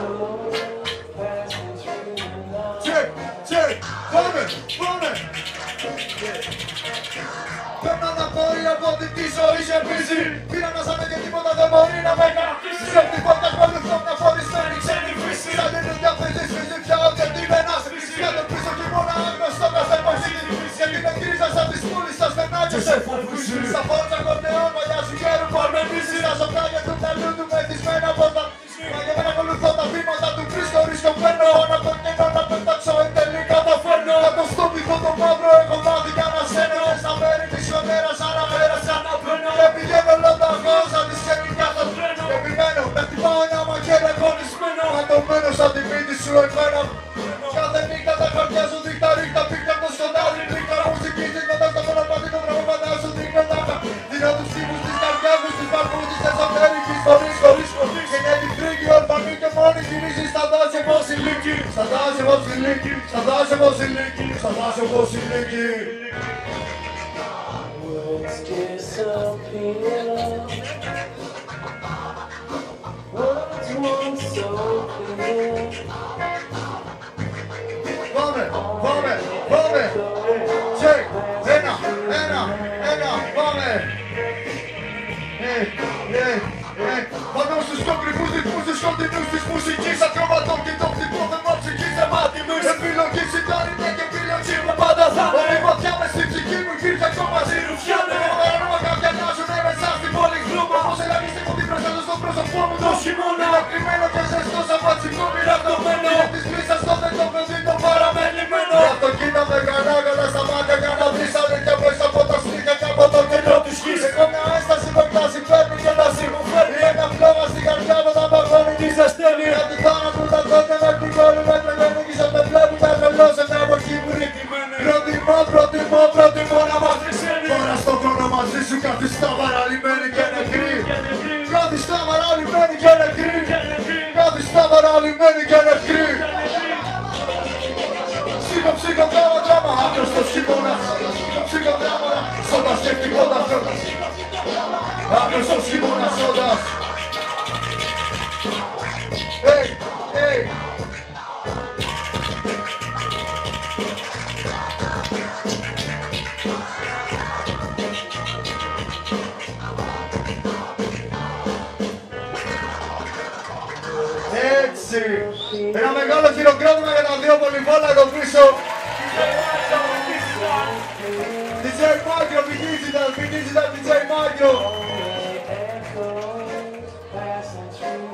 Πάμε, πάμε. Παίρνω τα πόδια από την τη ζωή σε πίση. Πήρα να σάνε και τίποτα δεν μπορεί να με καρφίσει. Σε αυτή πόρτα ακολουθώ μια φορισμένη ξένη φύση. Σαν την ίδια φύση σφίζει πια ό,τι αντίβε να σφίσει. Για τον πίσω χειμώνα άγνωστο κάθε μαζί. Και την εγκρίζα σαν τη σκούλη στα στενά και σε φοβήσει. Στα φόρτσα κορνεών μαλλιά σου γέρου κορνεμίσει. Τα σοκράγια του μυαλού του μεθυσμένα από τα μαγεμένα ακολουθώ τα βήματα του βρίσκω ρίσκο παίρνω. Να τον κενώ να πετάξω εν τέλει καταφέρνω. Να το στο πηχό το μαύρο έχω μάθει κι ανασένω. Στα μέρη της ιονέρας άρα πέρασα να πλένω. Και πηγαίνω λονταγό σαν τη σκηνικά το φρένο. Και επιμένω με χτυπάω ένα μαχαίρι αγωνισμένο. Ματωμένο σαν τη μύτη σου εμένα. Κάθε νύχτα τα χαρτιά σου δείχτα ρίχτα πίκτα το σκοτάδι. Ρίχτα μουσική της μετά στο μονοπάτι το πραγματά σου δείχνω τάχα. Δίνω τους τύπους της καρδιάς μου στις βαρμούς της εσωτερικής. Χωρίς και είναι την τρίκη ορφανή και μόνη γυρίζει στα δάση πως η λύκη. Στα δάση πως η λύκη. Στα δάση πως η λύκη. Στα δάση πως η λύκη. Words disappear. Words once so clear. Πάμε, πάμε, πάμε. Check, ένα, πάμε. Πάνω στους κόκκρυπους ρυθμούς τους κοντινούς της μουσικής. Ακροματών και το χτυπώ θέμα ψυχής εμάτιμης. Επιλογή συντάρρυνε και επιλογή μου πάντα θα είναι. Όλη ματιά μες στην ψυχή μου υπήρχε ακόμα ζηρουφιάνε. Παράνομα κάποια νοιάζουνε μέσα στην πόλη γλούμα. Πώς ελαγίστε μου την προστάζω στο πρόσωπό μου το χειμώνα. Ακριμένο και ζεστό σαν πατσικό μοιρακτωμένο. Από της πλήσας το δεν το παιδί το παραμελημένο. Αυτό κοίτα με κανάγαλα στα μάτια για να βρεις αλήθεια μέσα από τα στήθια και από το κέντρο της γης. Έχω μια ένσταση που εκτάσει παίρνει και να συμμοφέρνει. Ένα φλόγα στην καρδιά μου τα παγώνει της ασθένει. Γιατί θάνατο τα δόντια με την κόλλη με τρελαίνει. Κι σαν με βλέπουν τα τρελό σε μια εποχή που ρητημένη. Προτιμώ να μας χρυσένει. Τώρα στον χρόνο μαζί σου καθιστά παραλυμμένη και νεκρή. Καθιστά παραλυμμένη και νεκρή. Καθιστά παραλυμμένη και νεκρή. Ψυχο δράμα, άγνωστος χειμώνας. Ψυχο δράμα, σώντας και χτυπώντας φρόντας. Άγνωστος χειμώνας σώντας. Hey. Έτσι. Ένα μεγάλο χειροκρότημα για τα δύο πολυβόλα εδώ πίσω. DJ Μάκιο, μη digital, DJ Μάκιο.